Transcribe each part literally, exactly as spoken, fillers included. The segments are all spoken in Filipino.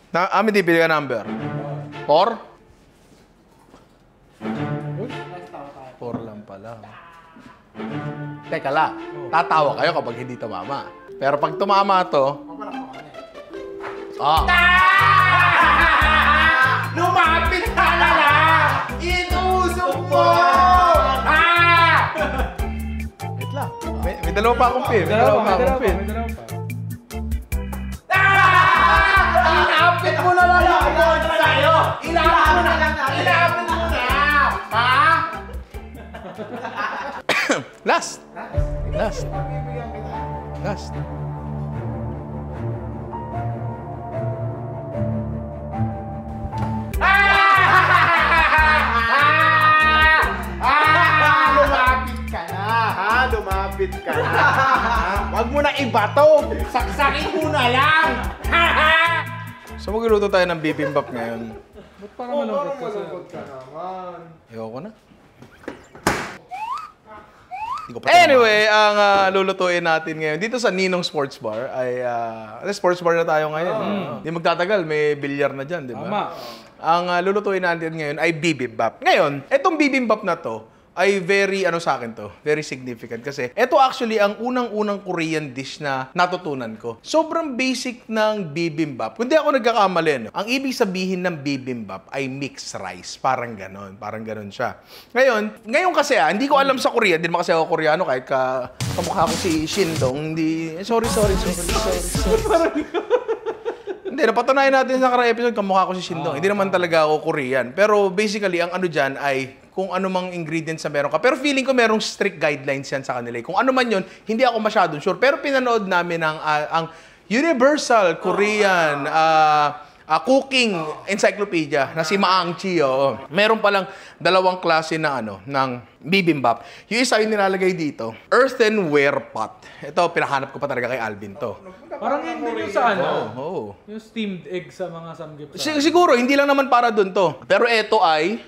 Na, amin di, pili ka number. Four? Four lang pala. Teka lang, tatawa kayo kapag hindi tumama. Pero pag tumama to... Ah! Lumapit ka na lang! Itusok mo! Ah! Wait lang. May, may dalawa pa akong pin. May dalawa pa akong pin. Ilapit mo na lang ako sa'yo! Ilapit mo na lang! Ilapit mo na! Ha? Last! Last! Last! Lumapit ka na, ha? Lumapit ka na. Huwag mo na ibato. Saksakin mo na lang. So magluluto tayo ng bibimbap ngayon. Ba't parang malungkot ka sa... ka naman. Ayoko na. Anyway, ang uh, lulutuin natin ngayon dito sa Ninong Sports Bar ay uh, sports bar na tayo ngayon. Hindi oh. uh, magtatagal, may bilyar na dyan, di ba? Tama. Ang uh, lulutuin natin ngayon ay bibimbap. Ngayon, itong bibimbap na to ay very, ano sa akin to, very significant. Kasi ito actually ang unang-unang Korean dish na natutunan ko. Sobrang basic ng bibimbap. Kung di ako nagkakamali, no? Ang ibig sabihin ng bibimbap ay mixed rice. Parang ganon. Parang ganon siya. Ngayon, ngayon kasi ah, hindi ko alam sa Korea. Hindi naman kasi ako Koreano kahit ka, kamukha ko si Shindong. Hindi, sorry, sorry, sorry, sorry, sorry. sorry. Hindi, napatunayan natin sa karang episode, kamukha ko si Shindong. Hindi naman talaga ako Korean. Pero basically, ang ano dyan ay kung ano mang ingredients na meron ka. Pero feeling ko merong strict guidelines yan sa kanila. Kung ano man yun, hindi ako masyadong sure. Pero pinanood namin ang, uh, ang Universal Korean uh, uh, Cooking Encyclopedia na si Maang Chi. Oh. Meron palang dalawang klase na ano, ng bibimbap. Yung isa yung nilalagay dito, earthenware pot. Ito, pinahanap ko pa talaga kay Alvin to. Parang hindi yung sa ano, oh, oh. yung steamed egg sa mga samgyup. Sig siguro, hindi lang naman para dun to. Pero ito ay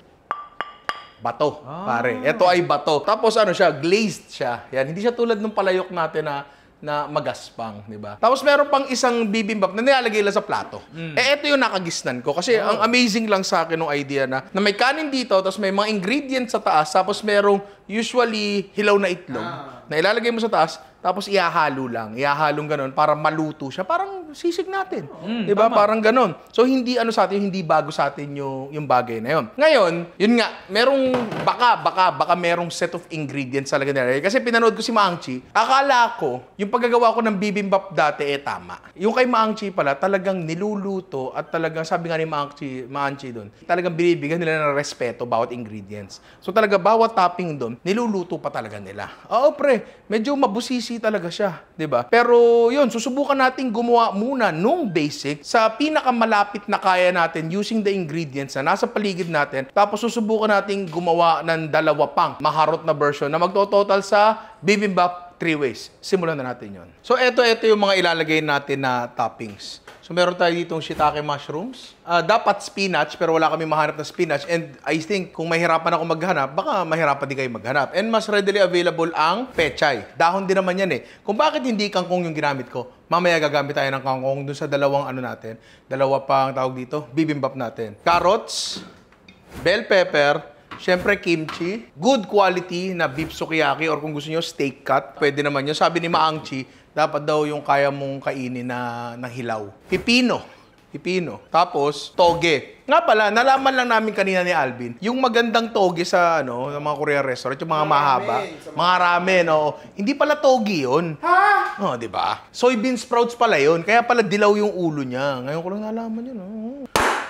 bato, ah. pare. Ito ay bato. Tapos ano siya, glazed siya. Yan, hindi siya tulad ng palayok natin na na magaspang, di ba? Tapos meron pang isang bibimbap na nilalagay lang sa plato. Mm. Eh, ito yung nakagisnan ko. Kasi oh. ang amazing lang sa akin ng idea na, na may kanin dito, tapos may mga ingredients sa taas, tapos merong usually hilaw na itlog ah. na ilalagay mo sa taas, tapos ihahalo lang. Ihahalong ganun para maluto siya. Parang sisig natin. Mm, diba? Tama. Parang ganun. So, hindi ano sa atin, hindi bago sa atin yung, yung bagay na yun. Ngayon, yun nga, merong baka, baka, baka merong set of ingredients talaga nila. Kasi pinanood ko si Maang Chi, akala ko, yung paggagawa ko ng bibimbap dati, eh, tama. Yung kay Maang Chi pala, talagang niluluto at talagang, sabi nga ni Maang Chi, Maang Chi doon, talagang binibigyan nila ng respeto bawat ingredients. So, talaga, bawat topping doon, niluluto pa talaga nila. Oo, pre, medyo mabusisi talaga siya, 'di ba? Pero 'yun, susubukan nating gumawa muna nung basic sa pinakamalapit na kaya natin using the ingredients na nasa paligid natin. Tapos susubukan nating gumawa ng dalawa pang maharot na version na magto-total sa bibimbap three ways. Simulan na natin 'yon. So eto eto yung mga ilalagay natin na toppings. So meron tayo ditong shiitake mushrooms. Uh, dapat spinach, pero wala kami mahanap na spinach. And I think kung mahirapan ako maghanap, baka mahirapan din kayo maghanap. And mas readily available ang pechay. Dahon din naman yan eh. Kung bakit hindi kangkong yung ginamit ko, mamaya gagamit tayo ng kangkong dun sa dalawang ano natin. Dalawa pang tawag dito, bibimbap natin. Carrots, bell pepper, syempre kimchi, good quality na beef sukiyaki or kung gusto nyo steak cut, pwede naman yun. Sabi ni Maang Chi, dapat daw yung kaya mong kainin na, na hilaw. Pipino. Pipino. Tapos, toge. Nga pala, nalaman lang namin kanina ni Alvin, yung magandang toge sa ano, ng mga Korean restaurant, yung mga mahaba, mga ramen, oh, hindi pala toge yun. Ha? Oh, di ba? Soybean sprouts pala yun. Kaya pala dilaw yung ulo niya. Ngayon ko lang nalaman yun. Oh.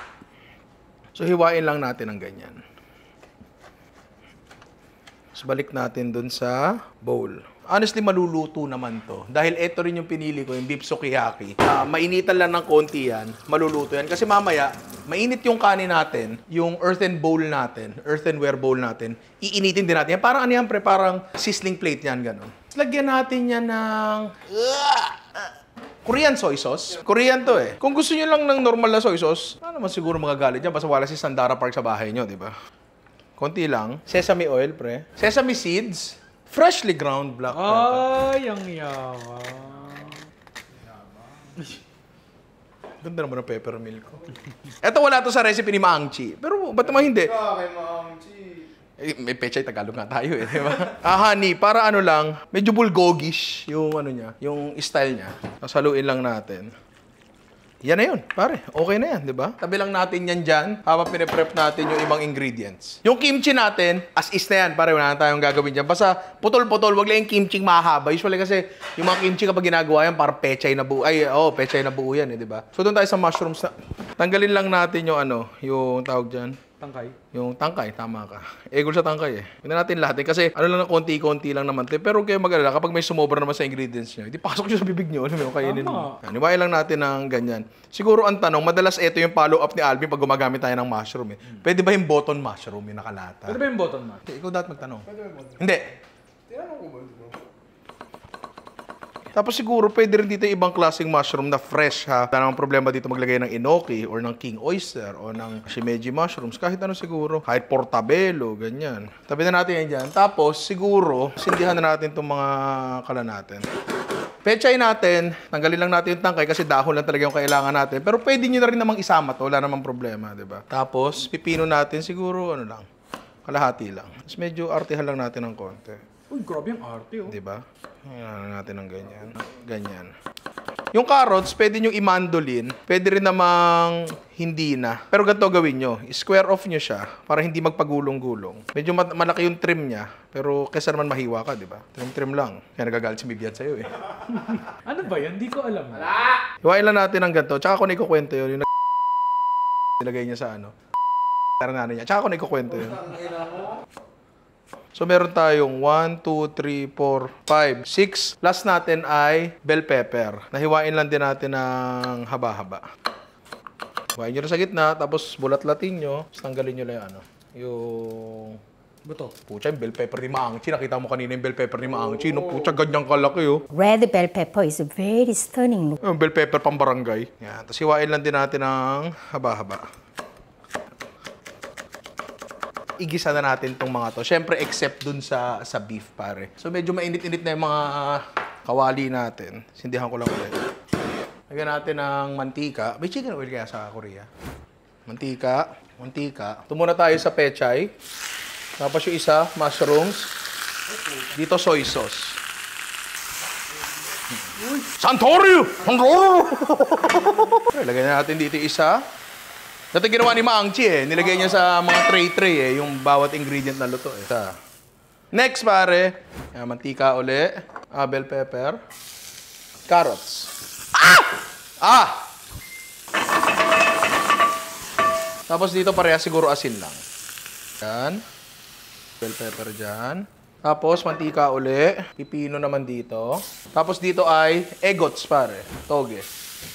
So, hiwain lang natin ng ganyan. So, balik natin dun sa bowl. Honestly, maluluto naman to. Dahil ito rin yung pinili ko, yung beef sukiyaki. Uh, mainitan lang ng konti yan, maluluto yan. Kasi mamaya, mainit yung kanin natin, yung earthen bowl natin, earthenware bowl natin, iinitin din natin yan. Parang ano yan, pre? Parang sizzling plate yan, gano'n. Lagyan natin yan ng Korean soy sauce. Korean to eh. Kung gusto nyo lang ng normal na soy sauce, ano naman siguro magagalit dyan, basta wala si Sandara Park sa bahay nyo, di ba? Konti lang. Sesame oil, pre. Sesame seeds. Freshly ground black pepper. Ay, ang yawa. Ganda naman ng peppermilk ko. Eto wala to sa recipe ni Maangchi. Pero ba't naman hindi? Kay Maangchi. Eh, may pechay Tagalog nga tayo eh, di ba? Ah, honey, para ano lang, medyo bulgogish yung ano niya, yung style niya. Tapos haluin lang natin. Yan na yun, pare. Okay na yan, di ba? Tabi lang natin yan dyan habang piniprep natin yung ibang ingredients. Yung kimchi natin, as is na yan, pare. Wala na tayong gagawin dyan. Basta putol-putol, wag lang yung kimchi mahaba. Usually kasi yung mga kimchi kapag ginagawa yan, parang pechay na buo. Ay, oh, pechay na buo yan eh, di ba? So doon tayo sa mushrooms na. Tanggalin lang natin yung ano, yung tawag dyan. Tangkay. Yung tangkay, tama ka. Egol sa tangkay eh. Hindi natin lahat eh. Kasi ano lang, konti-konti lang naman. Pero kayo mag-alala, kapag may sumobra naman sa ingredients nyo, hindi pasok nyo sa bibig nyo. Alam mo, kainin mo. Niwain lang natin ng ganyan. Siguro ang tanong, madalas ito yung follow-up ni Alvin pag gumagamit tayo ng mushroom eh. Pwede ba yung button mushroom, yung nakalata? Pwede ba yung button man? Ikaw dapat magtanong. Hindi. Tinanong ko ba? Tapos siguro pwede rin dito yung ibang klaseng mushroom na fresh ha. Wala namang problema dito maglagay ng enoki or ng king oyster o ng shimeji mushrooms. Kahit ano siguro. Kahit portabello, ganyan. Tabi na natin yan dyan. Tapos siguro, sindihan na natin itong mga kala natin. Pechay natin, tanggalin lang natin yung tangkay kasi dahon lang talaga yung kailangan natin. Pero pwede nyo na rin namang isama to. Wala namang problema, di ba? Tapos, pipino natin siguro, ano lang, kalahati lang. Tapos medyo artihan lang natin ng konti. Uy, grabe yung arte oh. Di ba? Ayan natin ng ganyan. Ganyan. Yung carrots, pwede nyo imandolin. Pwede rin namang hindi na. Pero ganito gawin nyo. Square off nyo siya para hindi magpagulong-gulong. Medyo mat- malaki yung trim niya. Pero kesa naman mahiwa ka, di ba? Trim-trim lang. Kaya nagagalit si Bibian sa'yo eh. Ano ba yan? Di ko alam. Hiwain lang natin ng ganito. Tsaka ako na ikukwento yun. Yung nag- nilagay niya sa ano. Tara na niya. Tsaka ako na ikukwento yun. So, meron tayong one, two, three, four, five, six. Last natin ay bell pepper. Nahiwain lang din natin ng haba-haba. Hiwain nyo na sa gitna, tapos bulat-latin nyo. Tapos tanggalin nyo lang yung ano. Yung... Buto. Pucha, yung bell pepper ni Maangchi. Nakita mo kanina yung bell pepper ni Maangchi. No, pucha, ganyang kalaki oh. Red bell pepper is very stunning. Yung bell pepper pang barangay. Yan. Tapos hiwain lang din natin ng haba-haba. Igisa na natin tong mga to. Siyempre, except dun sa sa beef, pare. So, medyo mainit-init na yung mga kawali natin. Sindihan ko lang ulit. Lagyan natin ng mantika. May chicken oil kaya sa Korea? Mantika. Mantika. Ito muna tayo sa pechay. Tapos yung isa, mushrooms. Dito, soy sauce. Santorio! Santorio! Lagyan natin dito isa. Dati ginawa ni Maangchi eh. Nilagay niya sa mga tray-tray eh. Yung bawat ingredient na luto eh. Sa. Next pare. Yan, mantika uli. Ah, bell pepper. Carrots. Ah! Ah! Tapos dito pareha siguro asin lang. Yan. Bell pepper dyan. Tapos mantika uli. Pipino naman dito. Tapos dito ay egots pare. Toge.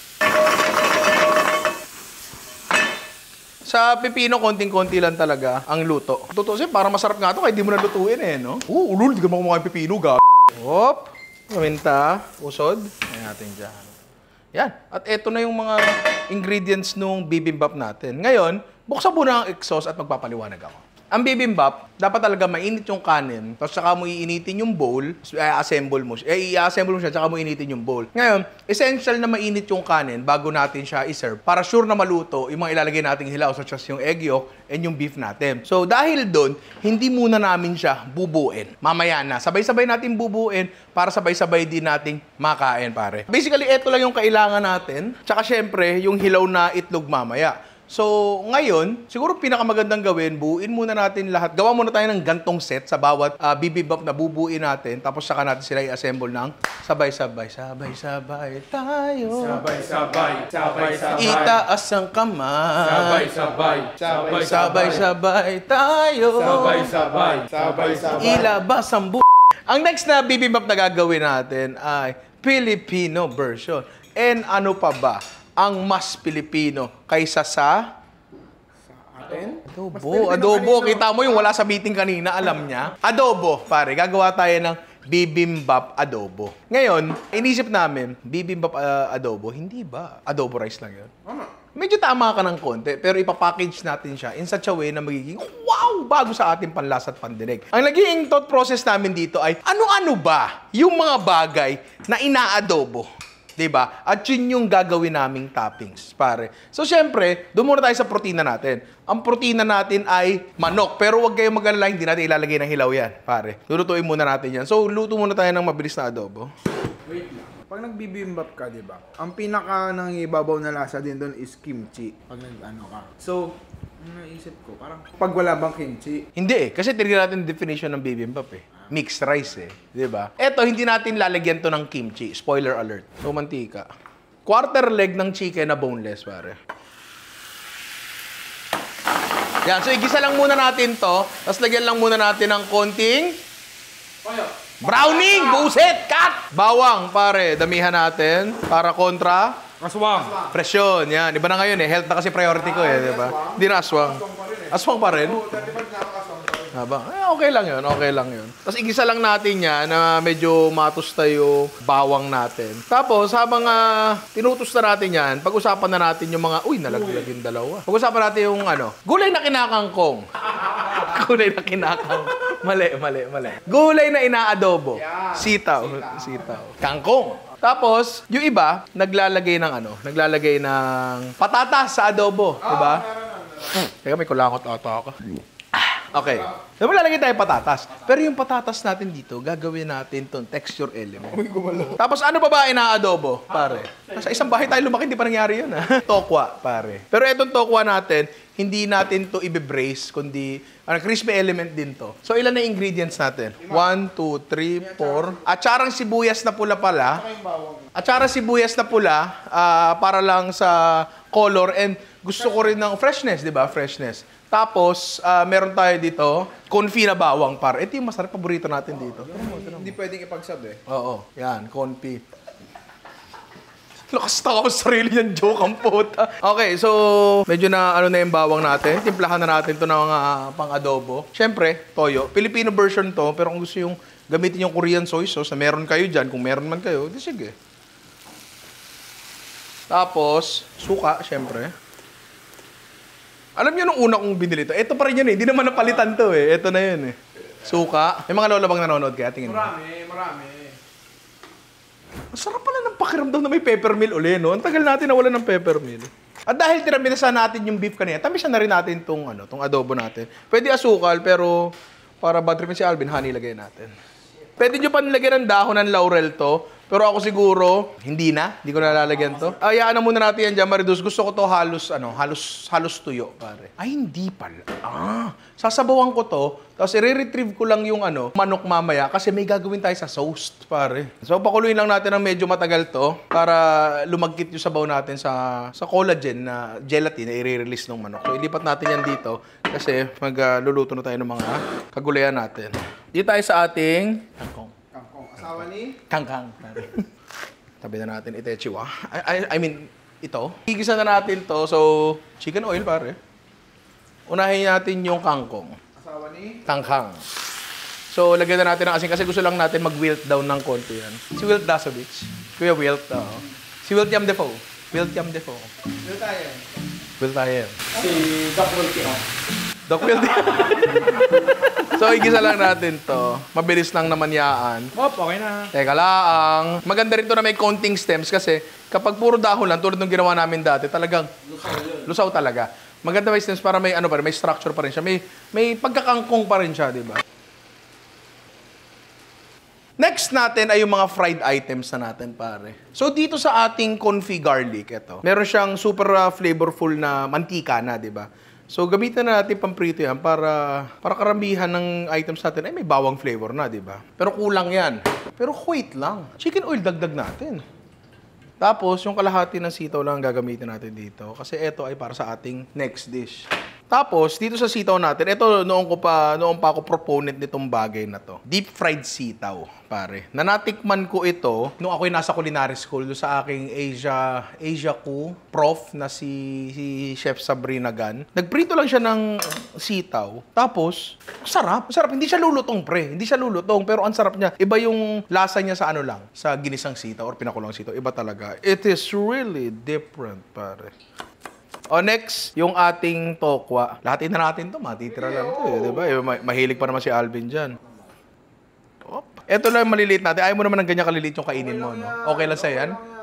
Sa pipino, konting-konti lang talaga ang luto. Totoo siya, parang masarap nga ito kahit di mo na lutuin eh, no? Oo, ulul, di ka makumakain pipino, ga***. Hop, paminta, usod. Ayan natin dyan. Yan. At eto na yung mga ingredients nung bibimbap natin. Ngayon, buksan muna ang exhaust at magpapaliwanag ako. Ang bibimbap, dapat talaga mainit yung kanin, tapos saka mo iinitin yung bowl, i-assemble mo siya, eh, i-assemble mo siya, saka mo iinitin yung bowl. Ngayon, essential na mainit yung kanin bago natin siya i-serve para sure na maluto yung mga ilalagay nating hilaw, such as yung egg yolk and yung beef natin. So, dahil doon, hindi muna namin siya bubuin. Mamaya na, sabay-sabay natin bubuin para sabay-sabay din nating makain, pare. Basically, eto lang yung kailangan natin, tsaka syempre, yung hilaw na itlog mamaya. So, ngayon, siguro pinakamagandang gawin, buuin muna natin lahat. Gawa muna tayo ng gantong set sa bawat uh, bibimbap na bubuin natin. Tapos saka natin sila i-assemble ng sabay-sabay. Sabay-sabay tayo. Sabay-sabay. Sabay-sabay. Itaas ang kamay. Sabay-sabay. Sabay-sabay tayo. Sabay-sabay. Sabay-sabay. Ilabas ang bu... Ang next na bibimbap na gagawin natin ay Filipino version. And ano pa ba ang mas Pilipino kaysa sa... Atin? Adobo. Adobo. Kita mo yung wala sa meeting kanina, alam niya. Adobo, pare. Gagawa tayo ng bibimbap adobo. Ngayon, inisip namin, bibimbap uh, adobo, hindi ba? Adobo rice lang yun. Medyo tama ka ng konti, pero ipapackage natin siya in such a way na magiging wow, bago sa ating panlasa at pandinig. Ang naging thought process namin dito ay, ano-ano ba yung mga bagay na ina-adobo? Diba? At yun yung gagawin naming toppings, pare. So, syempre, doon muna tayo sa protina natin. Ang protina natin ay manok. Pero huwag kayong mag-alala, hindi natin ilalagay ng hilaw yan, pare. Lulutuin muna natin yan. So, luto muna tayo ng mabilis na adobo. Wait lang. Pag nagbibimbap ka, di ba? Ang pinaka nangibabaw na lasa din doon is kimchi. Pag nag-ano ka. So, ang naisip ko, parang pag wala bang kimchi, Hindi eh. Kasi tinignan natin yung definition ng bibimbap eh. Mixed rice eh. Diba? Eto, hindi natin lalagyan to ng kimchi. Spoiler alert. So, mantika. Quarter leg ng chicken na boneless, pare. Yan. So, igisa lang muna natin to. Tapos lagyan lang muna natin ng konting browning! Buset! Cut! Bawang, pare. Damihan natin. Para kontra. Aswang. Presyon. Yan. Iba na ngayon eh. Health na kasi priority ko eh. Diba? Hindi na aswang. Aswang pa rin? Habang, eh, okay lang yun, okay lang yun. Tapos igisa lang natin yan na medyo matusta yung bawang natin. Tapos habang uh, tinutusta natin yan, pag-usapan na natin yung mga, uy, nalaglag yung dalawa. Pag-usapan natin yung ano, gulay na kinakangkong. Gulay na kinakangkong. Mali, mali, mali. Gulay na inaadobo. Sitaw. Sitaw. Kangkong. Tapos, yung iba, naglalagay ng ano, naglalagay ng patatas sa adobo. Diba? Teka, may kulangot ata ako. Okay. Diba lalagay tayo patatas? Pero yung patatas natin dito, gagawin natin itong texture element. Tapos ano pa ba inaadobo, pare? Sa isang bahay tayo lumaki, hindi pa nangyari yun. Ha? Tokwa, pare. Pero itong tokwa natin, hindi natin to i-brace, kundi ano, crispy element din to. So ilan na ingredients natin? one, two, three, four. Atsarang sibuyas na pula pala. Atsarang sibuyas na pula uh, para lang sa color and gusto ko rin ng freshness, di ba? Freshness. Tapos, uh, meron tayo dito, confit na bawang, par. Ito yung masarap, paborito natin dito. hindi pwedeng ipagsabi. Oo, yan, confit. Lakas na ako sa sarili niyang joke ang puta. Okay, so, medyo na ano na yung bawang natin. Timplahan na natin ito ng mga pang-adobo. Siyempre, toyo. Filipino version to, pero kung gusto yung gamitin yung Korean soy sauce, na meron kayo dyan, kung meron man kayo, di sige. Tapos, suka, siyempre. Alam niyo nung una kong binili ito, ito pa rin yun eh. Hindi naman napalitan to eh. Ito na yun eh. Suka. May mga lola bang nanonood kaya? Tingin mo. Marami, marami. Ang sarap pala ng pakiramdam na may peppermill uli, no? Ang tagal natin nawala ng peppermill. At dahil tiramisa natin yung beef kanina, tamisan na rin natin tong, ano, tong adobo natin. Pwede asukal, pero para bad trip si Alvin, honey, lagay natin. Pwede nyo pa nilagyan ng dahon ng laurel to. Pero ako siguro, hindi na. Hindi ko nalalagyan to. Ayaan na muna natin yan dyan, Maridus. Gusto ko to halos, ano, halos, halos tuyo, pare. Ay, hindi pala. Ah, sasabawan ko to. Tapos i-retrieve ko lang yung ano, manok mamaya kasi may gagawin tayo sa sauce, pare. So, pakuluin lang natin ng medyo matagal to para lumagkit yung sabaw natin sa sa collagen na gelatin na i-release ng manok. So, ilipat natin yan dito kasi magluluto uh, na tayo ng mga kagulayan natin. Dito tayo sa ating kangkong. Kangkong. Asawa ni? Kangkang. Tabi na natin itechiwa. I, I, I mean, ito. Igisa na natin to. So, chicken oil, pare. Unahin natin yung kangkong. Asawa ni? Kangkang. So, lagyan na natin ng asin kasi gusto lang natin mag-wilt down ng konti yan. Si Wilt Dasovich. Kuya Wilt, oo. Si William Defoe. William Defoe. Dito tayo. Wilt tayo. Si Doc Wilkie. Doc Wilt. So, igisa lang natin to. Mabilis lang naman yaan. Hop, okay na. Teka lang. Maganda rin to na may counting stems kasi kapag puro dahon lang, tulad ng ginawa namin dati, talagang lusaw talaga. Maganda may stems para may ano pa rin, may structure pa rin siya. May, may pagkakangkong pa rin siya, di ba? Next natin ay yung mga fried items na natin, pare. So, dito sa ating confit garlic, ito, meron siyang super uh, flavorful na mantika na, di ba? So, gamitin na natin pamprito yan para, para karamihan ng items natin ay may bawang flavor na, di ba? Pero kulang yan. Pero wait lang. Chicken oil, dagdag natin. Tapos, yung kalahati ng sitaw lang gagamitin natin dito. Kasi ito ay para sa ating next dish. Tapos, dito sa sitaw natin, ito noong ko pa, noong pa ako proponent nitong bagay na to. Deep fried sitaw, pare. Nanatikman ko ito nung ako'y nasa culinary school do sa aking Asia, Asia ko, prof na si, si Chef Sabrina Gan. Nagprito lang siya ng sitaw. Tapos, sarap. Sarap. Hindi siya lulutong, pre. Hindi siya lulutong, pero ang sarap niya. Iba yung lasa niya sa ano lang, sa ginisang sitaw or pinakulang sitaw. Iba talaga. It is really different, pare. O next, yung ating tokwa. Lahatin na natin to, matitira lang to eh, di ba? Eh, mahilig pa naman si Alvin dyan. Op. Ito lang maliliit natin. Ayaw mo naman ng ganyan kaliliit yung kainin mo, no? Okay lang sa'yo yan?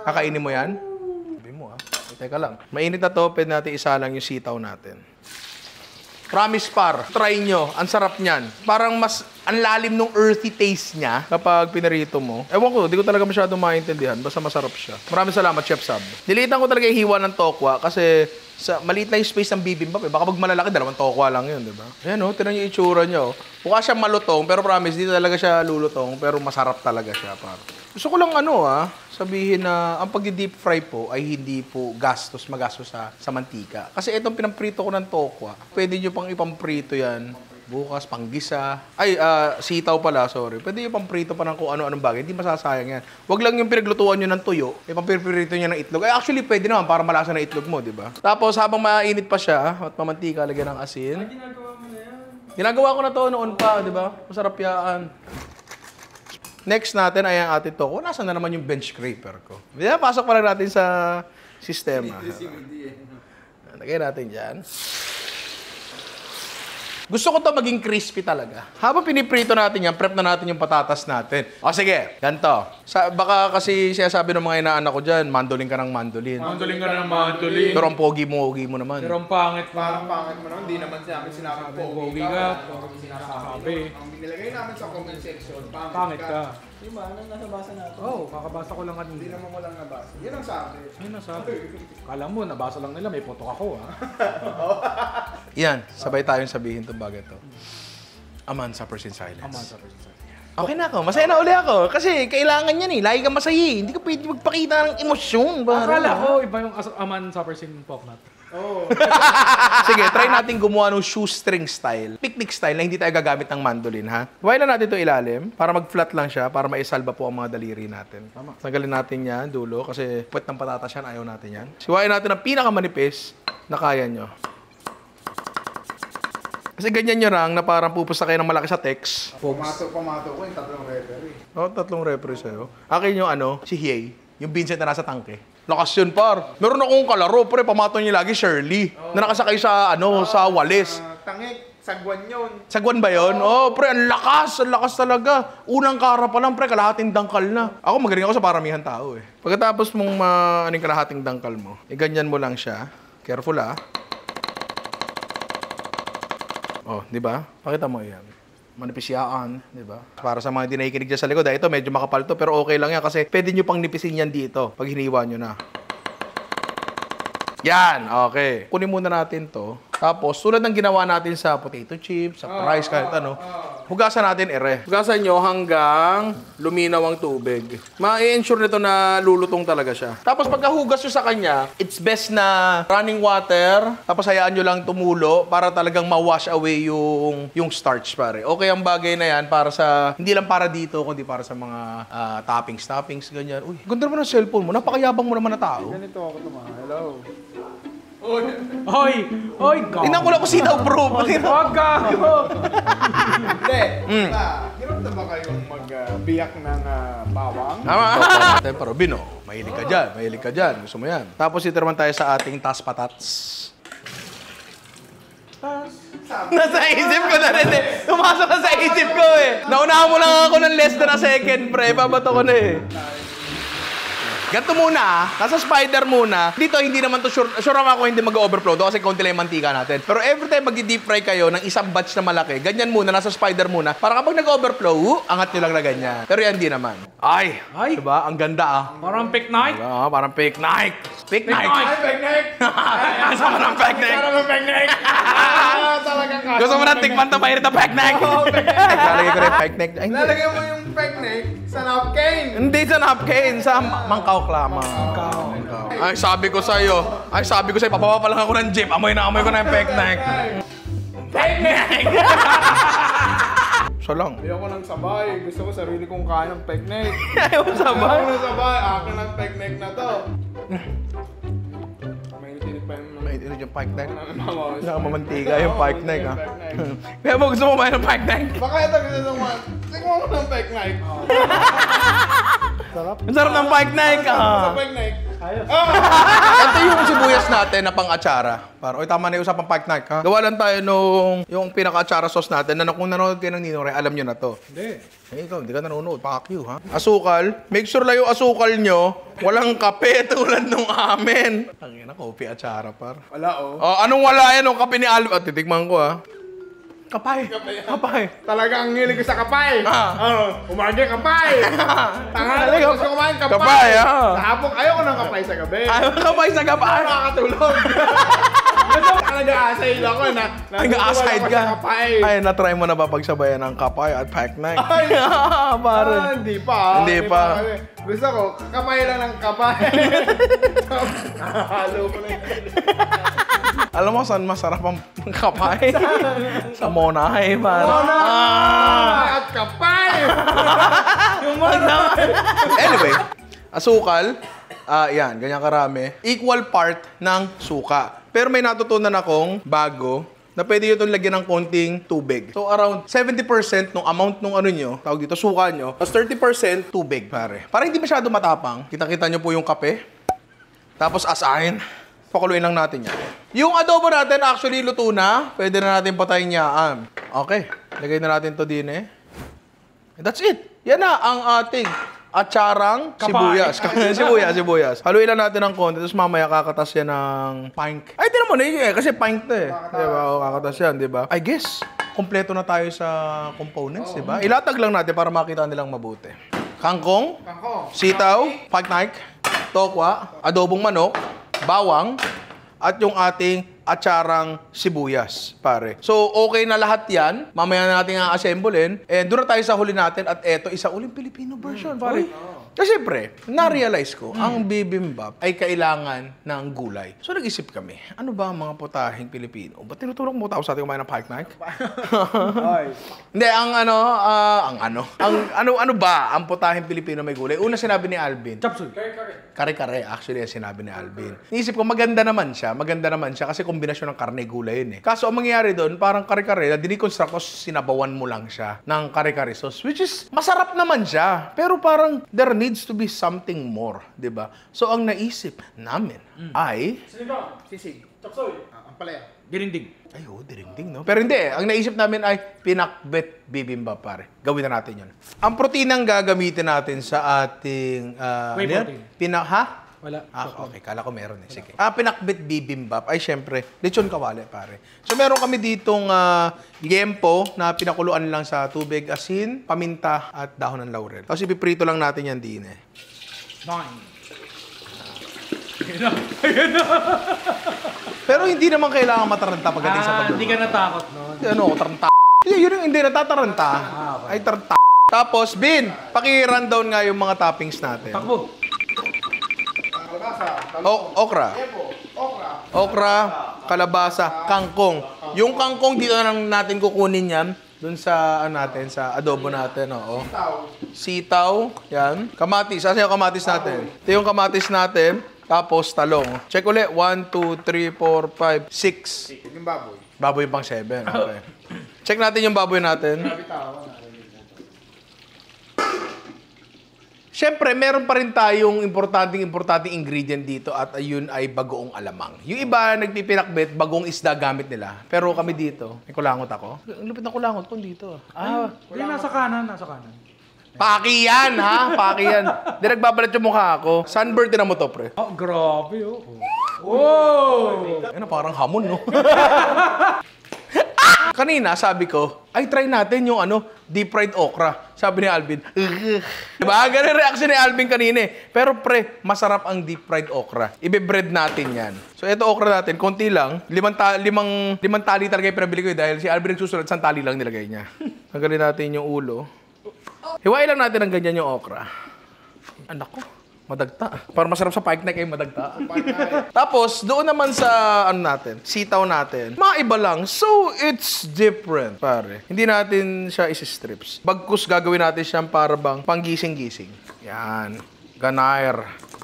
Kakainin mo yan? Sabi mo ah. Teka lang. Mainit na to, pwede natin isa lang yung sitaw natin. Promise par, try nyo. Ang sarap niyan. Parang mas ang lalim nung earthy taste niya kapag pinarito mo. Ewan ko, di ko talaga masyadong maintindihan. Basta masarap siya. Maraming salamat, Chef Sab. Nilitan ko talaga yung hiwa ng tokwa kasi sa maliit lang yung space ng bibimbap eh. Baka pag malalaki, dalawang tokwa lang yun, di ba? Ayan o, oh, tinan yung itsura niya oh. Mukha siya malutong, pero promise, di talaga siya lulutong, pero masarap talaga siya, par. Gusto ko lang ano ah, sabihin na ang pag-deep fry po ay hindi po gastos, magastos sa, sa mantika. Kasi itong pinamprito ko ng tokwa, pwede nyo pang ipamprito yan. Bukas, panggisa. Ay, uh, sitaw pala, sorry. Pwede yung pamprito pa ng kung ano-anong bagay. Hindi masasayang yan. Huwag lang yung pinaglutuan nyo ng tuyo, ipamprito nyo ng itlog. Ay, actually, pwede naman para malasa ng itlog mo, di ba? Tapos, habang mainit pa siya, at mamantika, lagyan ng asin. Ay, ginagawa mo na yan. Ginagawa ko na to noon pa, di ba? Masarap yan. Next natin ay ang ating toko. Nasaan na naman yung bench scraper ko? Yeah, pasok pa lang natin sa sistema. Lagay natin dyan. Gusto ko to maging crispy talaga. Habang piniprito natin yan, prep na natin yung patatas natin. O sige, ganito. Sa, baka kasi siya sabi ng mga inaanak ko dyan, mandolin ka ng mandolin. Mandolin ka na ng mandolin. Pero ang pogi-mogi mo naman. Pero ang pangit Parang pa. pangit mo naman, hindi naman sinabi sinabi Pogi ka. Sinasabi. Ang binilagay namin sa comment section, pangit, Pangit ka. Diba? Anong nasa basa natin? Oo, oh, kakabasa ko lang Hindi kanina. naman mo lang nabasa. Yan ang sabi. Yun ang sabi. Kala mo, nabasa lang nila, may potok ako ha. Yan, sabay tayong sabihin itong bagay to. Aman suffers in silence. Aman sa person. Okay na ako. Masaya na uli ako. Kasi kailangan yan eh. Lagi kang masaya eh. Hindi ka pwede magpakita ng emosyon. Ba? Akala ko, iba yung as- Aman sa person Poknat. Oo. Sige, try natin gumawa ng shoestring style. Picnic style na hindi tayo gagamit ng mandolin, ha? Huwag na natin ito ilalim para mag-flat lang siya para maisalba po ang mga daliri natin. Tama. Tanggalin natin yan, dulo, kasi puwet ng patatas yan, ayaw natin yan. Siwain natin ang pinakamanipis na kaya nyo. Kasi ganyan nyo lang na parang pupusta kayo ng malaki sa text. Pamato, pamato ko yung tatlong referee. Oh, tatlong referee sa'yo. Akin yung ano, si Hiei, yung Vincent na nasa tangke. Lakas yun, par. Meron akong kalaro, pre, pamato niya lagi, Shirley. Oh. Na nakasakay sa, ano, sa walis. Uh, tangik, sagwan yun. Sagwan ba yun? Oh. oh, pre, ang lakas, ang lakas talaga. Unang kara pa lang, pre, kalahating dangkal na. Ako, magaling ako sa paramihan tao, eh. Pagkatapos mong ma, anong kalahating dangkal mo, eh, ganyan mo lang siya. Careful, ah. Oh, di ba? Pakita mo yan. Manipisyaan, di ba? Para sa mga hindi nakikinig dyan sa likod, ah, ito medyo makapal to, pero okay lang yan kasi pwede nyo pang nipisin yan dito pag hiniwa nyo na. Yan, okay. Kunin muna natin to. Tapos, tulad ng ginawa natin sa potato chips, sa fries, kahit ano, hugasan natin ere. Hugasan nyo hanggang luminaw ang tubig. Ma-ensure nito na lulutong talaga siya. Tapos, pagkahugas nyo sa kanya, it's best na running water, tapos hayaan nyo lang tumulo para talagang ma-wash away yung, yung starch, pare. Okay ang bagay na yan para sa, hindi lang para dito, kundi para sa mga uh, toppings, toppings, ganyan. Uy, ganda naman ang cellphone mo. Napakayabang mo naman na tao. Ganito ako tuma. Hello. Hoy! Hoy! God! Tingnan ko lang kung sinaw, bro. Huwag ka! Hindi. Mm. Hirap na ba kayong mag-biyak ng uh, bawang? Tama. Natin para Bino. Mahilig ka dyan. Mahilig ka dyan. Gusto mo yan. Tapos ito naman tayo sa ating tas patats. Tas? Nasa isip ko na rin eh. Tumasok na sa isip ko eh. Naunahan mo lang ako ng less than a second, pre. Babato ko na eh. Ganito muna, nasa spider muna. Dito, hindi naman to sure, sure ako hindi mag-overflow doon kasi konti lang yung mantika natin. Pero every time mag-deep fry kayo ng isang batch na malaki, ganyan muna, nasa spider muna. Para kapag nag-overflow, uh, angat nyo lang na ganyan. Pero yan di naman. Ay, Ay. diba? Ang ganda ah. Parang pick night. Diba? Parang fake night. Fake night. night. Ay, pagnek! Gusto mo ng fake night? Para ng pagnek! Ah, talagang ka. Gusto mo ng tikman to mainit na fake night? Lalagay ko rin fake night. Ay, hindi. Lalagyan mo yung pagnek sa napkin. Hindi sa napkin, sa mangkaw klama. Mangkaw. Ay, sabi ko sa'yo. Ay, sabi ko sa'yo, papaba pa lang ako ng jeep. Amoy na amoy ko na yung fake neck. Fake neck! So lang. Ayoko ng sabay. Gusto ko sarili kong kaya ng pagnek. Ayaw mo sabay. Ayoko ng sabay. Akin ang pagnek na to. Mainit-init pa yung... Mainit yung fake neck. Mamawas. Nakamamantiga yung fake neck, ha? Kaya mo gusto mo kumain ng fake neck? Baka ito gusto mo. Tingnan mo ng pagnek. Sarap. Ang sarap ng fake neck, Sa ah. pagnek. Ayos. Ito yung sibuyas natin na pang-atsara. Para, oy, tama na yung usapang Pike Night, ha? Gawa lang tayo nung yung pinaka-atsara sauce natin na kung nanonood kayo ng Ninong Ray, alam nyo na to. Hindi. Eh, ikaw, hindi ka nanonood. Pakakyo, ha? Asukal. Make sure lang yung asukal nyo, walang kape tulad nung amin. Ang ina, kopi atsara, par. Wala, oh. Oh, anong wala yan? Yung kape ni Alvin. Oh, titikman ko, ha? Kapay. Kapay. Talaga ang hilig ko sa kapay. Ah. Oh, umaga kapay. Tanghali Talaga, gusto ko kumain kapay. kapay, ah. Sa hapon ayoko ng kapay sa gabi. Ay, kapay sa kapay. Nakakatulog. Nag-aasay lang ako na. Nag-aside ka. Sa kapay. Ay, na-try mo na ba pagsabayan ng kapay at Pike Night? Ay. Pare. Ah, hindi pa. Hindi pa. kasi Gusto ko, kapay lang ng kapay. Halo ko lang. Alam mo saan masarap ang kapay? Sa Monay, pare. Monay! Ah! At kapay! Yung Monay! Anyway, asukal, ah, yan, ganyan karami. Equal part ng suka. Pero may natutunan akong bago na pwede yun itong lagyan ng konting tubig. So around seventy percent ng amount ng ano nyo, tawag dito, suka nyo, tapos thirty percent tubig, pare. Para hindi masyado matapang. Kita-kita nyo po yung kape. Tapos asahin. Pakuluin lang natin yan. Yung adobo natin actually luto na. Pwede na natin patayin yan. Okay. Lagay na natin to din eh. And that's it. Yan na ang ating atsarang sibuyas. sibuyas, sibuyas. Haluin lang natin ng konti. Tapos mamaya kakatas yan ng pink. Ay, di naman eh. Kasi pink to eh. Diba? O, kakatas yan, diba? I guess, kompleto na tayo sa components, diba? Ilatag lang natin para makita nilang mabuti. Kangkong, Kangkong. sitaw, pike night, tokwa, adobong manok, bawang, at yung ating atsarang sibuyas, pare. So, okay na lahat yan. Mamaya na natin a-assemblein. And doon na tayo sa huli natin. At eto, isa uling Filipino version, pare. Kasi, siyempre, na-realize ko, ang bibimbap ay kailangan ng gulay. So, nag-isip kami, ano ba ang mga putahing Pilipino? Ba't tinutulong mo tao sa ating kumain ng Pike Night? Ay. Hindi, ang ano, ah, ang ano, ang ano, ano ba ang putahing Pilipino may gulay? Una sinabi ni Alvin. Chapsuy. Kare-kare, actually, ang sinabi ni Alvin. Iisip ko, maganda naman siya. Maganda naman siya kasi kombinasyon ng karne gulay yun eh. Kaso, ang mangyayari doon, parang kare-kare, na diniconstruct ko, sinabawan mo lang siya ng kare-kare sauce. Which is, masarap naman siya. Pero parang, there needs to be something more. Diba? So, ang naisip namin ay... Sinigang. Sisig. Chapsuy. Ah, ang palaya. Dirinding. Ay, oh, dirinding, no? Pero hindi, ang naisip namin ay pinakbet bibimbap, pare. Gawin na natin yun. Ang proteinang gagamitin natin sa ating... Uh, Whey ano yan? protein. Pina, ha? Wala. Ah, okay. Kala ko meron eh. Sige. Ah, pinakbet bibimbap ay syempre, lechon kawali, pare. So, meron kami ditong uh, liempo na pinakuluan lang sa tubig, asin, paminta, at dahon ng laurel. Tapos ipiprito lang natin yan din eh. Nine. Pero hindi naman kailangan mataranta pagdating sa Ah, pagluto. hindi ka natakot nun. Ano ako, taranta? Hindi, yun yung hindi natataranta. Ah, okay. Ay, taranta. Tapos, Bin, paki-rundown nga yung mga toppings natin. Takbo. Kalabasa. O- okra. Okra. Okra, kalabasa, kangkong. Yung kangkong, dito na lang natin kukunin yan. Dun sa, ano natin, sa adobo natin, oo. Tao. Sitaw, yan. Kamatis, asan yung kamatis natin? Ito yung kamatis natin. Tapos, talong. Check ulit. one, two, three, four, five, six. Yung baboy. Baboy pang seven. Okay. Check natin yung baboy natin. Bitaw. Siyempre, meron pa rin tayong importanteng-importanteng ingredient dito at ayun ay bagoong alamang. Yung iba, nagpipinakbet, bagong isda gamit nila. Pero kami dito, may kulangot ako. Ang lupit na kulangot ko dito. Ah, Hindi, nasa kanan, nasa kanan. paki yan, ha? Paki yan. Di nagbabalat yung mukha ako. Sunburn din mo to, pre. Oh, grabe, oh. Wow! Ano, parang hamon, no? Kanina, sabi ko, ay try natin yung ano, deep fried okra. Sabi ni Alvin, diba? Ganun reaction ni Alvin kanina eh. Pero pre, masarap ang deep fried okra. Ibe-bread natin yan. So ito okra natin, konti lang. Limang, ta- limang, limang tali talaga yung pinabili ko eh, dahil si Alvin nagsusulat, isang tali lang nilagay niya. Tanggalin natin yung ulo. Hiwain lang natin ng ganyan yung okra. Anak ko, madagta. Para masarap sa pike neck ay madagta. Tapos, doon naman sa, ano natin, sitaw natin, maiba lang. So, it's different, pare. Hindi natin siya isi-strips. Bagkus gagawin natin siyang para bang panggising-gising. Yan. Ganair.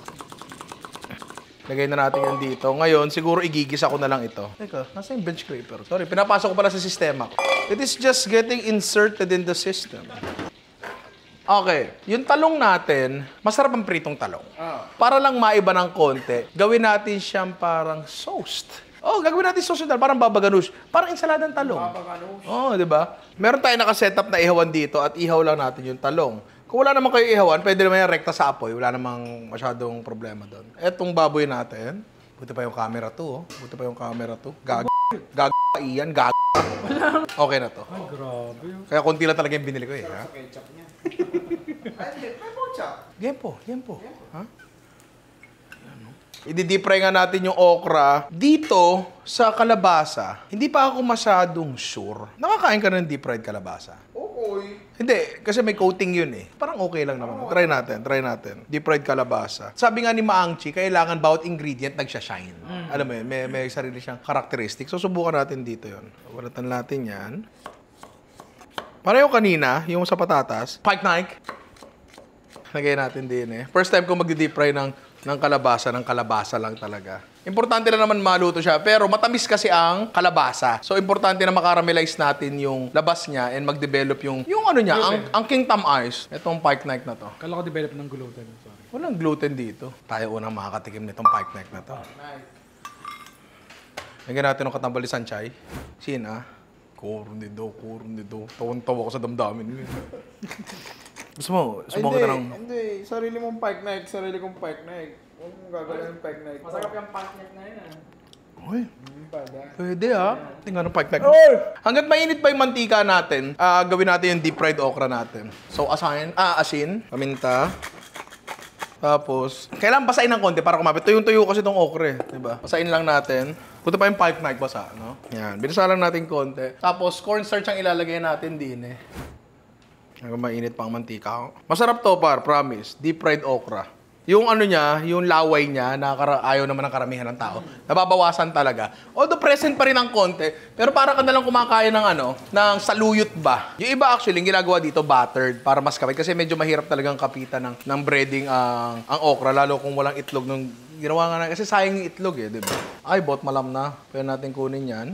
Lagay na natin yan dito. Ngayon, siguro igigisa ko na lang ito. Teka, nasa yung bench scraper? Sorry, pinapasok ko pala sa sistema. It is just getting inserted in the system. Okay, yung talong natin, masarap ang pritong talong. Ah. Para lang maiba ng konti, gawin natin siyang parang sauced. Oh, gagawin natin sauce na parang babaganush. Parang ensaladang talong. Babaganush. Oh, di ba? Meron tayo nakasetup na ihawan dito at ihaw lang natin yung talong. Kung wala naman kayo ihawan, pwede naman yung rekta sa apoy. Wala namang masyadong problema doon. Etong baboy natin, buti pa yung camera to, oh. Buti pa yung camera to. Gag... Gag... Iyan, gag... Okay na to. Ay, grabe. Kaya konti lang talaga yung binili ko eh. Ha? Sa ketchup niya. Ay, may ketchup. Gempo, gempo. Ha? I-deep fry nga natin yung okra dito sa kalabasa. Hindi pa ako masyadong sure. Nakakain ka ng deep fried kalabasa? Okay. Hindi, kasi may coating yun eh. Parang okay lang naman. Try natin, try natin. Deep fried kalabasa. Sabi nga ni Maangchi, kailangan bawat ingredient nagsha-shine. Mm. Alam mo yun, may, may sarili siyang characteristic. So, subukan natin dito yun. Walatan natin yan. Pareho kanina, yung sa patatas. Pike Nike. Lagay natin din eh. First time ko mag-deep fry ng, ng kalabasa, ng kalabasa lang talaga. Importante na naman maluto siya, pero matamis kasi ang kalabasa. So, importante na makaramelize natin yung labas niya and mag-develop yung, yung ano niya, ang, ang King Tam Ice. Itong Pike Nike na to. Kala ko develop ng gluten. Sorry. Walang gluten dito. Tayo unang makakatikim nitong Pike Nike na to. Lagyan natin ng katambal ni Sanchay. Sin ah. Corn dito, corn dito. Tawan-tawa ko sa damdamin. Gusto mo, subukan kita ng... Hindi, sarili mong Pike Nike, sarili kong Pike Nike. Huwag mong gagawin ng Pike Nike. Masarap yung pancake na yun ah. Uy, Hmm, pada. pwede ha. Tingnan ng Pike Nike. Hanggat mainit pa yung mantika natin, ah, gawin natin yung deep fried okra natin. So, asin, ah, asin, paminta. Tapos, kailangan pasain ng konti para kumapit. Tuyong-tuyo kasi itong okra eh. Diba? Pasain lang natin. Punta pa yung Pike Nike basa, no? Yan, binasa lang natin konti. Tapos, cornstarch ang ilalagay natin din eh. Hanggang mainit pa ang mantika. Masarap to par, promise. Deep fried okra. Yung ano niya, yung laway niya, na kara- ayaw naman ng karamihan ng tao, nababawasan talaga. Although present pa rin ng konti, pero para ka nalang kumakain ng ano, ng saluyot ba. Yung iba actually, yung ginagawa dito, buttered, para mas kapit. Kasi medyo mahirap talagang kapitan ng, ng breading ang, ang okra, lalo kung walang itlog nung ginawa nga na. Kasi sayang yung itlog eh, di ba? Ay, bot malam na. Pwede natin kunin yan.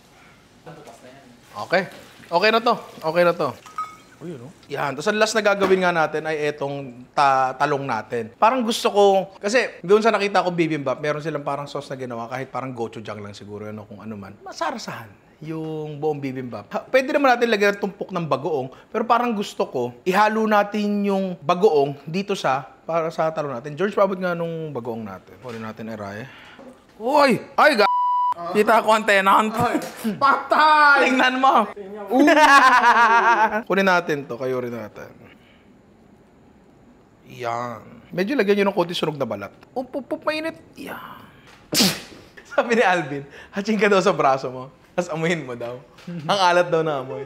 Okay. Okay na to. Okay na to. Uy, no? Yan. Tapos ang last na gagawin nga natin ay etong ta talong natin. Parang gusto ko, kasi doon sa nakita ko bibimbap, meron silang parang sauce na ginawa, kahit parang gochujang lang siguro, ano, kung ano man. Masarasahan yung buong bibimbap. Ha, pwede naman natin lagyan ng tumpok ng bagoong, pero parang gusto ko, ihalo natin yung bagoong dito sa, para sa talong natin. George, paabot nga nung bagoong natin. Pwede natin eray. Uy! Ay, ga... Kita ko ang tenant. Patay! Tingnan mo. Kunin natin to. Kayo rin natin. Yan. Medyo lagyan nyo ng konti sunog na balat. Up, up, up, mainit. Yan. Sabi ni Alvin, hatching ka daw sa braso mo. Tapos amuhin mo daw. Ang alat daw na amoy.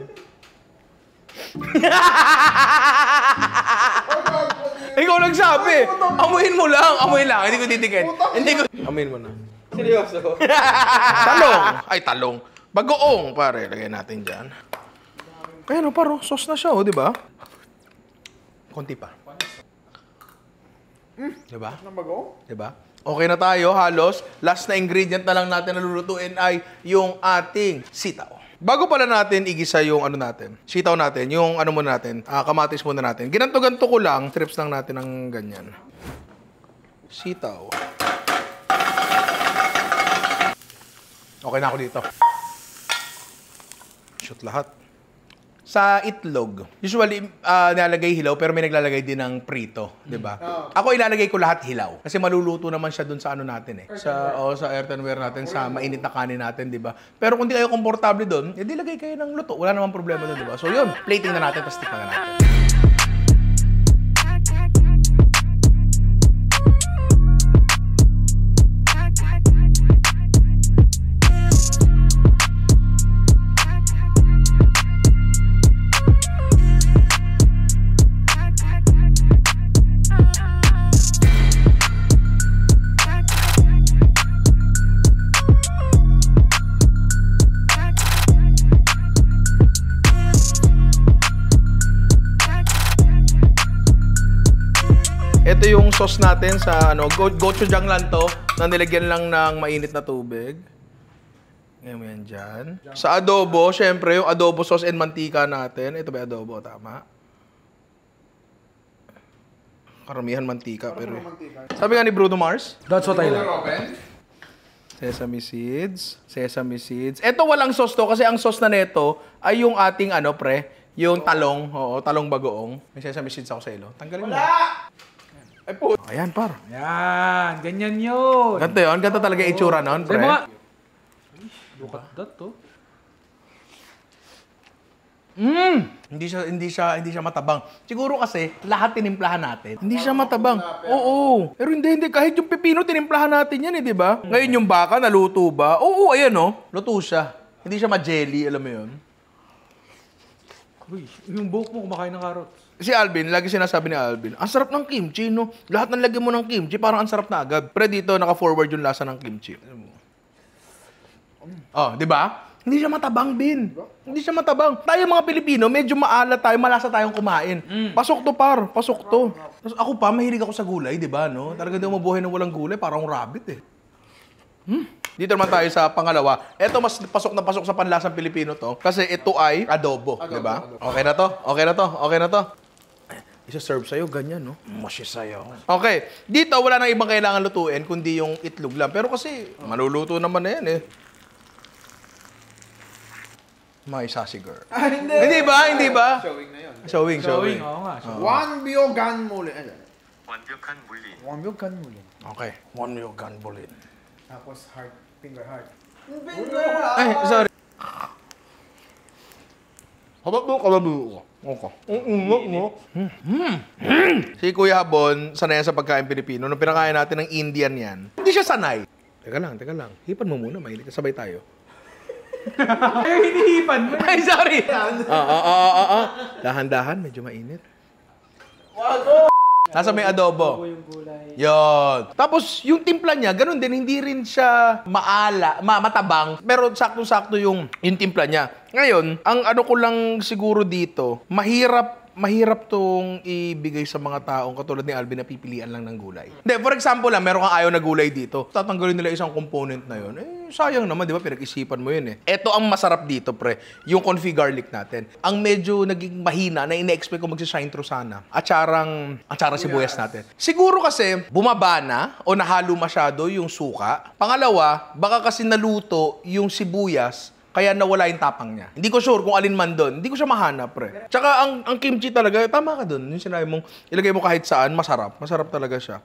Ikaw nagsabi. Amuhin mo lang. Amuhin lang. Hindi ko titikit. Hindi ko... Amuhin mo na. Seryoso? Talong. Ay, talong. Bagoong, pare. Lagay natin dyan. Kaya no, paro. Sauce na siya, oh, di ba? Konti pa. Mm. Di ba? Ano bago? Di ba? Okay na tayo, halos. Last na ingredient na lang natin na lulutuin ay yung ating sitaw. Bago pala natin igisa yung ano natin, sitaw natin, yung ano muna natin, uh, kamatis muna natin. Ginanto-ganto ko lang, strips lang natin ng ganyan. Sitaw. Okay na ako dito. Shoot lahat. Sa itlog, usually uh, nilalagay hilaw pero may naglalagay din ng prito, 'di ba? Oh. Ako ilalagay ko lahat hilaw kasi maluluto naman siya dun sa ano natin eh. Sa oh, sa earthenware natin, sa mainit na kanin natin, 'di ba? Pero kung di kayo komportable doon, edi lagay kayo ng luto. Wala namang problema doon, 'di ba? So 'yun, plating na natin, tapos tikman na natin. Ito yung sauce natin sa ano, go gochujang lang to, na nilagyan lang ng mainit na tubig. Ngayon mo yan dyan. Sa adobo, syempre, yung adobo sauce and mantika natin. Ito ba yung adobo? Tama. Karamihan mantika. Pero... Mantika. Sabi nga ni Bruno Mars, That's what I like. Open? sesame seeds, sesame seeds. Ito walang sauce to kasi ang sauce na neto ay yung ating ano pre, yung talong, oo, talong bagoong. May sesame seeds ako sa ilo. Tanggalin mo. Wala! Ay po. Ayan par. Yan, ganyan yun. Ganto yun, ganto talaga yung itsura nun, Say pre. mga... Look at that, to. Mm. Hindi siya hindi siya hindi siya matabang. Siguro kasi lahat tinimplahan natin. Hindi siya matabang. Oo. Pero hindi hindi kahit yung pepino tinimplahan natin yan eh, di ba? Ngayon yung baka naluto ba? Oo, ayan oh. Luto siya. Hindi siya ma-jelly, alam mo 'yun. Uy, yung buhok mo kumakain ng carrots. Si Alvin, lagi sinasabi ni Alvin, ang sarap ng kimchi, no? Lahat ng lagyan mo ng kimchi, parang ang sarap na agad. Pero dito, naka-forward yung lasa ng kimchi. Oh, di ba? Hindi siya matabang, Bin. Hindi siya matabang. Tayo mga Pilipino, medyo maalat tayo, malasa tayong kumain. Pasok to, par. Pasok to. Tapos ako pa, mahilig ako sa gulay, di ba, no? Talaga di ako mabuhay ng walang gulay, parang rabbit, eh. Hmm. Dito naman tayo sa pangalawa. Ito mas pasok na pasok sa panlasang Pilipino to. Kasi ito ay adobo, di ba? Okay na to? Okay na to? Okay na to? Isa-serve sa'yo, ganyan, no? Mashi sa'yo. Okay. Dito, wala nang ibang kailangan lutuin, kundi yung itlog lang. Pero kasi, maluluto naman na yan, eh. May sassy girl. Ah, hindi. Hindi ba? Hindi ba? Showing na yun. Showing, showing. Showing, oo nga. Showing. 완벽한 물린. 완벽한 물린. 완벽한 물린. Okay. One meal gun bullet. Tapos heart. Finger heart. Ay, sorry. Habak mo, kalabi ko. Okay. Si Kuya Habon, sanay yan sa pagkain Pilipino. Nung pinakain natin ng Indian yan, hindi siya sanay. Teka lang, teka lang. Hipan mo muna, mahilig. Sabay tayo. Ay, hinihipan mo. Ay, sorry! Ah, ah, ah, ah, ah. Dahan-dahan, medyo mainit. Nasa may adobo. Yon. Tapos, yung timpla niya, ganun din, hindi rin siya maala, ma matabang, pero sakto-sakto yung, yung timpla niya. Ngayon, ang ano ko lang siguro dito, mahirap mahirap tong ibigay sa mga taong katulad ni Alvin na pipilian lang ng gulay. Hindi, for example lang, meron kang ayaw na gulay dito. Tatanggalin nila isang component na yun. Eh, sayang naman, di ba? Pinag-isipan mo yun eh. Ito ang masarap dito, pre. Yung confit garlic natin. Ang medyo naging mahina na ine-expect ko mag-shine through sana. Atsarang, atsarang sibuyas natin. Siguro kasi, bumaba na o nahalo masyado yung suka. Pangalawa, baka kasi naluto yung sibuyas kaya nawala yung tapang niya. Hindi ko sure kung alin man doon. Hindi ko siya mahanap, pre. Tsaka ang, ang kimchi talaga, tama ka doon. Yung sinabi mong, ilagay mo kahit saan, masarap. Masarap talaga siya.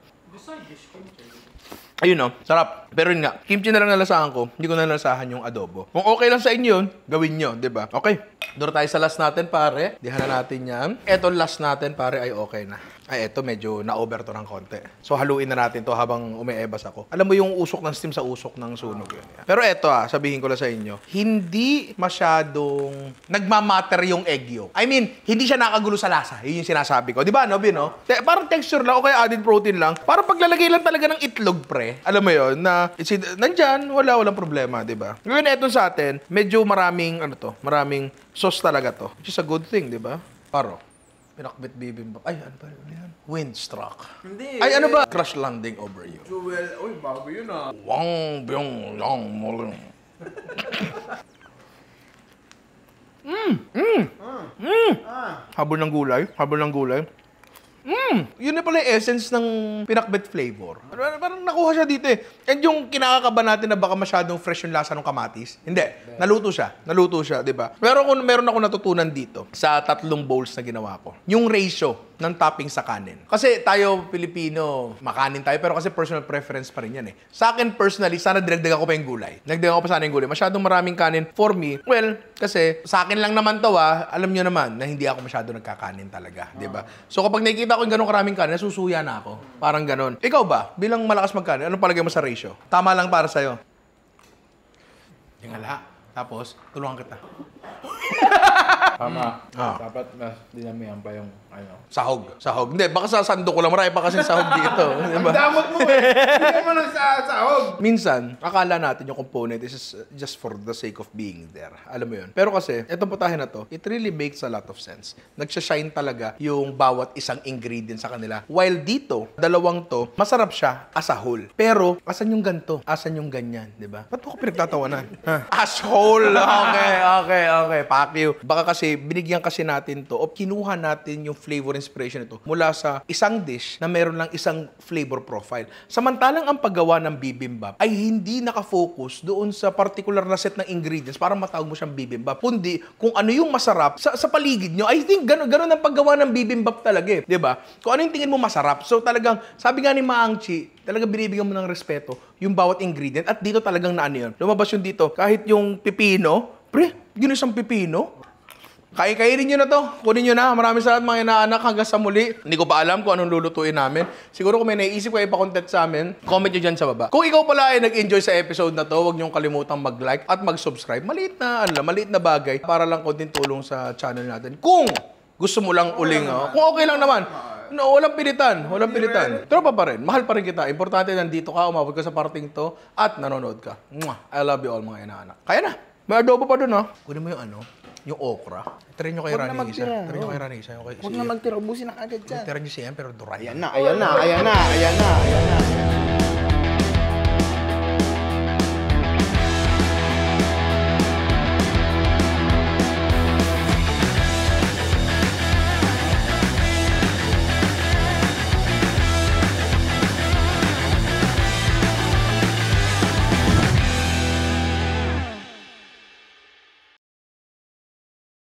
Ayun no, sarap. Pero yun nga, kimchi na lang nalasahan ko. Hindi ko na nalasahan yung adobo. Kung okay lang sa inyo yun, gawin nyo, di ba? Okay. Doon tayo sa last natin, pare. Dihan na natin yan. Eto last natin, pare, ay okay na. Ay, eto medyo na-over to ng konti. So, haluin na natin to habang umeebas ako. Alam mo yung usok ng steam sa usok ng sunog yun. Pero eto ah, sabihin ko lang sa inyo, hindi masyadong nagmamatter yung egg yolk. I mean, hindi siya nakagulo sa lasa. Yun yung sinasabi ko. Di ba, no, Bin, no? Te- parang texture lang o kaya added protein lang. Parang paglalagay lang talaga ng itlog, pre. Alam mo yun, na it's, nandyan, wala, walang problema, di ba? Ngayon, eto sa atin, medyo maraming, ano to, maraming sauce talaga to. Which is a good thing, di ba? Paro. Pinakbit bibimbap. Ay, ano ba yun? Windstruck. Hindi. Ay, ano ba? Crash landing over you. Jewel. Uy, bago yun ah. Wang byong long molong. Mmm! Mmm! Mmm! Ah. Habol ng gulay. Habol ng gulay. Mmm! Yun na pala yung essence ng pinakbet flavor. Parang, parang nakuha siya dito eh. And yung kinakakaba natin na baka masyadong fresh yung lasa ng kamatis. Hindi. Naluto siya. Naluto siya, di ba? Pero kung meron ako natutunan dito sa tatlong bowls na ginawa ko, yung ratio ng topping sa kanin. Kasi tayo, Pilipino, makanin tayo, pero kasi personal preference pa rin yan eh. Sa akin, personally, sana dinagdagan ko pa yung gulay. Dinagdagan ko pa sana yung gulay. Masyadong maraming kanin for me. Well, kasi sa akin lang naman to ah, alam nyo naman na hindi ako masyado nagkakanin talaga, di ba? So kapag nakikita ko yung ganong karaming kanin, nasusuya na ako. Parang ganon. Ikaw ba, bilang malakas magkanin, anong palagay mo sa ratio? Tama lang para sa'yo. Yung ala. Tapos, tulungan kita. Tama. Ah. Dapat mas dinamihan pa yung ano. Sahog. Sahog. Hindi, baka sasando ko lang. Marami pa kasi sahog dito. Di Ang ba? damot mo eh. Hindi mo lang sa sahog. Minsan, akala natin yung component is just for the sake of being there. Alam mo yun. Pero kasi, itong putahe na to, it really makes a lot of sense. Nagsashine talaga yung bawat isang ingredient sa kanila. While dito, dalawang to, masarap siya as a whole. Pero, asan yung ganto? Asan yung ganyan? Di ba? Ba't mo ko pinagtatawanan? Ha? As whole! Okay, okay, okay. Fuck you. Baka kasi kasi, binigyan kasi natin to, o kinuha natin yung flavor inspiration nito mula sa isang dish na meron lang isang flavor profile. Samantalang ang paggawa ng bibimbap ay hindi nakafocus doon sa particular na set ng ingredients para matawag mo siyang bibimbap. Kundi kung ano yung masarap sa, sa paligid nyo. I think gano'n gano'n ang paggawa ng bibimbap talaga eh. 'Di ba? Kung ano yung tingin mo masarap. So talagang, sabi nga ni Maang Chi, talaga binibigyan mo ng respeto yung bawat ingredient at dito talagang na ano yun. Lumabas yun dito. Kahit yung pipino, pre, ginisang pipino. Kaya-kainin nyo na to. Kunin nyo na. Maraming salamat mga inaanak hanggang sa muli. Hindi ko pa alam kung anong lulutuin namin. Siguro kung may naiisip kayo pa-content sa amin, comment nyo dyan sa baba. Kung ikaw pala ay nag-enjoy sa episode na to, huwag nyo kalimutang mag-like at mag-subscribe. Maliit na, ano lang, maliit na bagay para lang konting tulong sa channel natin. Kung gusto mo lang uling, oh, kung okay lang naman. No, walang pilitan. Walang pilitan. Tropa pa rin. Mahal pa rin kita. Importante nandito ka, umabot ka sa parting to, at nanonood ka. Mwah! I love you all mga inaanak. Kaya na. May adobo pa dun, ha? Kunin mo yung ano, yung okra. Try nyo kay Huwag na Rani isa. magtira, Try nyo oh. kay Rani isa. Okay, Huwag na magtira, ubusin na agad dyan. Tira nyo siya, pero duray. Ayan na, ayan na, ayan na, ayan na, ayan na.